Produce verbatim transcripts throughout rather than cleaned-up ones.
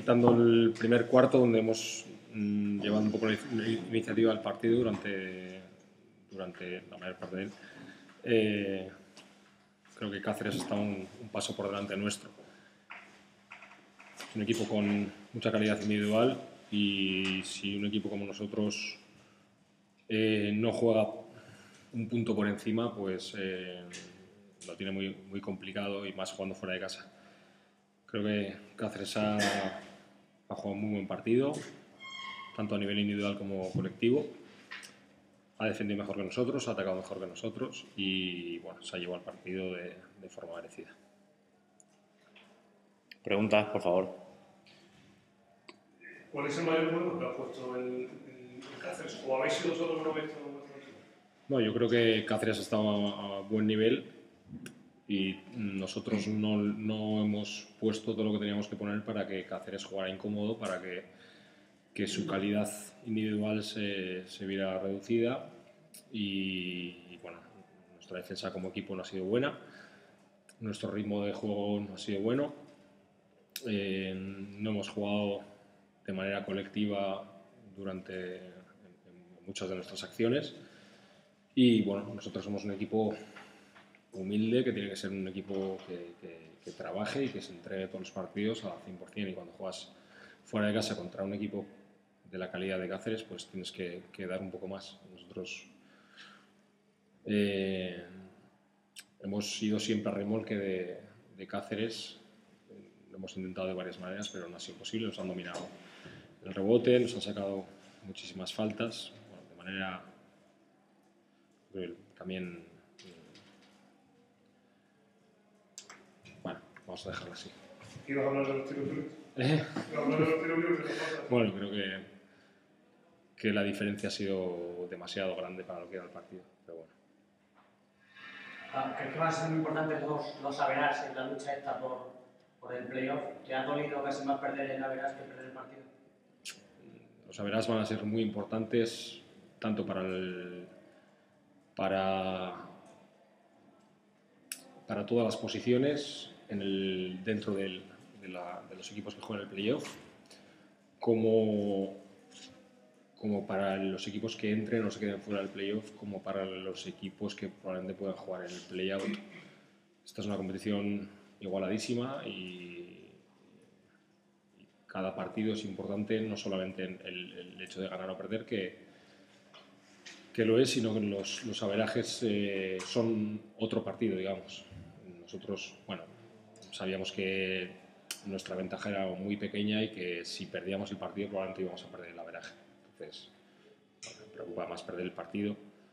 quitando el primer cuarto, donde hemos mmm, llevado un poco la iniciativa del partido durante, durante la mayor parte de él. Eh, creo que Cáceres está un, un paso por delante nuestro. Es un equipo con mucha calidad individual y si un equipo como nosotros eh, no juega un punto por encima, pues eh, lo tiene muy, muy complicado, y más jugando fuera de casa. Creo que Cáceres ha, ha jugado un muy buen partido, tanto a nivel individual como colectivo. Ha defendido mejor que nosotros, ha atacado mejor que nosotros y bueno, se ha llevado el partido de, de forma merecida. Preguntas, por favor. ¿Cuál es el mayor problema que ha puesto el, el Cáceres? ¿O habéis sido vosotros que no habéis visto vuestro equipo? No, yo creo que Cáceres ha estado a, a buen nivel y nosotros no, no hemos puesto todo lo que teníamos que poner para que Cáceres jugara incómodo, para que, que su calidad individual se, se viera reducida y, y bueno, nuestra defensa como equipo no ha sido buena, nuestro ritmo de juego no ha sido bueno, eh, no hemos jugado de manera colectiva durante en, en muchas de nuestras acciones y bueno, nosotros somos un equipo humilde, que tiene que ser un equipo que, que, que trabaje y que se entregue todos los partidos al cien por cien, y cuando juegas fuera de casa contra un equipo de la calidad de Cáceres, pues tienes que, que dar un poco más. Nosotros eh, hemos ido siempre a remolque de, de Cáceres, lo hemos intentado de varias maneras, pero no ha sido posible. Nos han dominado el rebote, nos han sacado muchísimas faltas, bueno, de manera también. Bueno, vamos a dejarlo así. ¿Quieres hablar de los tiros libres? ¿Eh? ¿Hablar de los tiros libres? Bueno, creo que, que la diferencia ha sido demasiado grande para lo que era el partido, pero bueno. Ah, ¿crees que van a ser muy importantes los, los averages en la lucha esta por, por el playoff? ¿Te ha dolido casi más perder el average que perder el partido? Los averages van a ser muy importantes tanto para el, para, para todas las posiciones en el, dentro del, de, la, de los equipos que juegan el playoff, como, como para los equipos que entren o se queden fuera del playoff, como para los equipos que probablemente puedan jugar en el playout. Esta es una competición igualadísima y, y cada partido es importante, no solamente en el, el hecho de ganar o perder, que, que lo es, sino que los, los averajes eh, son otro partido, digamos. Nosotros, bueno, sabíamos que nuestra ventaja era muy pequeña y que si perdíamos el partido probablemente íbamos a perder el averaje. Entonces, bueno, me preocupa más perder el partido.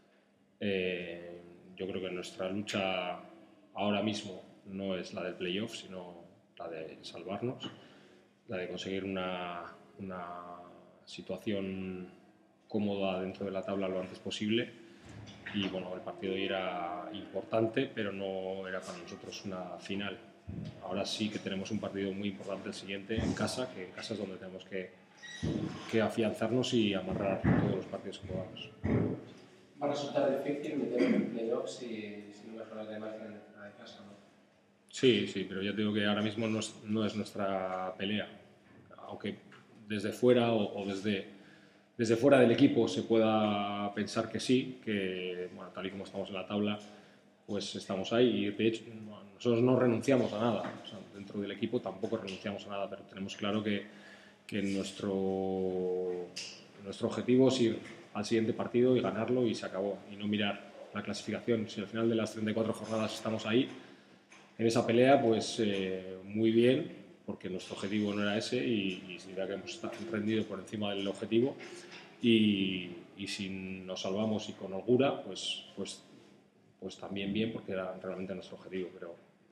Eh, yo creo que nuestra lucha ahora mismo no es la del playoff, sino la de salvarnos, la de conseguir una, una situación cómoda dentro de la tabla lo antes posible. Y bueno, el partido era importante, pero no era para nosotros una final. Ahora sí que tenemos un partido muy importante el siguiente en casa, que en casa es donde tenemos que, que afianzarnos y amarrar todos los partidos que podamos. Va a resultar difícil meter en el playoff si, si no mejoras la imagen de casa, ¿no? Sí, sí, pero ya te digo que ahora mismo no es, no es nuestra pelea. Aunque desde fuera o, o desde, desde fuera del equipo se pueda pensar que sí, que bueno, tal y como estamos en la tabla, pues estamos ahí y de hecho nosotros no renunciamos a nada. O sea, dentro del equipo tampoco renunciamos a nada, pero tenemos claro que, que nuestro, nuestro objetivo es ir al siguiente partido y ganarlo y se acabó, y no mirar la clasificación. Si al final de las treinta y cuatro jornadas estamos ahí en esa pelea, pues eh, muy bien, porque nuestro objetivo no era ese y, y significa que hemos rendido por encima del objetivo y, y si nos salvamos y con holgura, pues, pues, pues también bien, porque era realmente nuestro objetivo, pero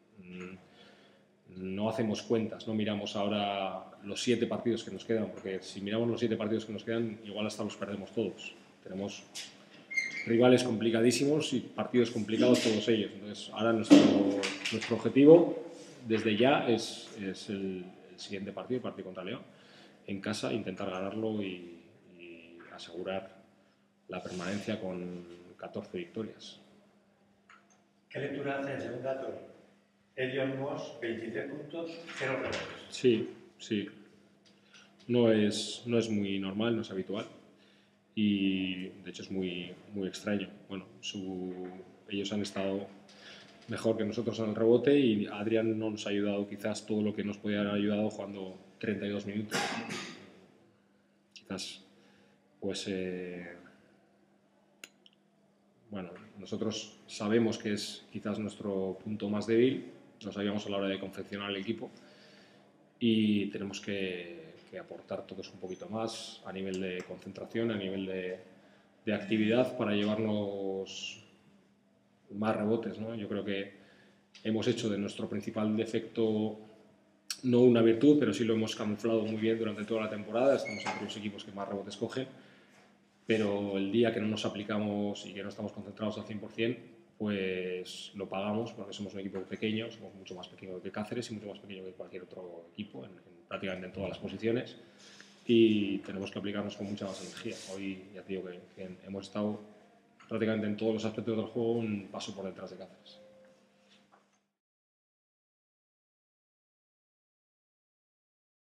mmm, no hacemos cuentas, no miramos ahora los siete partidos que nos quedan, porque si miramos los siete partidos que nos quedan, igual hasta los perdemos todos. Tenemos rivales complicadísimos y partidos complicados todos ellos. Entonces, ahora nuestro, nuestro objetivo desde ya es, es el, el siguiente partido, el partido contra León, en casa, intentar ganarlo y, y asegurar la permanencia con catorce victorias. ¿Qué lectura hace en según datos? Elion Moss, veintitrés puntos, cero rebotes. Sí, sí. no es, no es muy normal, no es habitual y de hecho es muy, muy extraño. Bueno, su, ellos han estado mejor que nosotros en el rebote y Adrián no nos ha ayudado quizás todo lo que nos podía haber ayudado jugando treinta y dos minutos. Quizás, pues, eh, bueno, nosotros sabemos que es quizás nuestro punto más débil, lo sabíamos a la hora de confeccionar el equipo y tenemos que, que aportar todos un poquito más a nivel de concentración, a nivel de, de actividad para llevarnos más rebotes, ¿no? Yo creo que hemos hecho de nuestro principal defecto no una virtud, pero sí lo hemos camuflado muy bien durante toda la temporada. Estamos entre los equipos que más rebotes cogen, pero el día que no nos aplicamos y que no estamos concentrados al cien por cien, pues lo pagamos porque somos un equipo pequeño, somos mucho más pequeño que Cáceres y mucho más pequeño que cualquier otro equipo en, en prácticamente en todas las posiciones y tenemos que aplicarnos con mucha más energía. Hoy ya te digo que, que hemos estado prácticamente en todos los aspectos del juego un paso por detrás de Cáceres.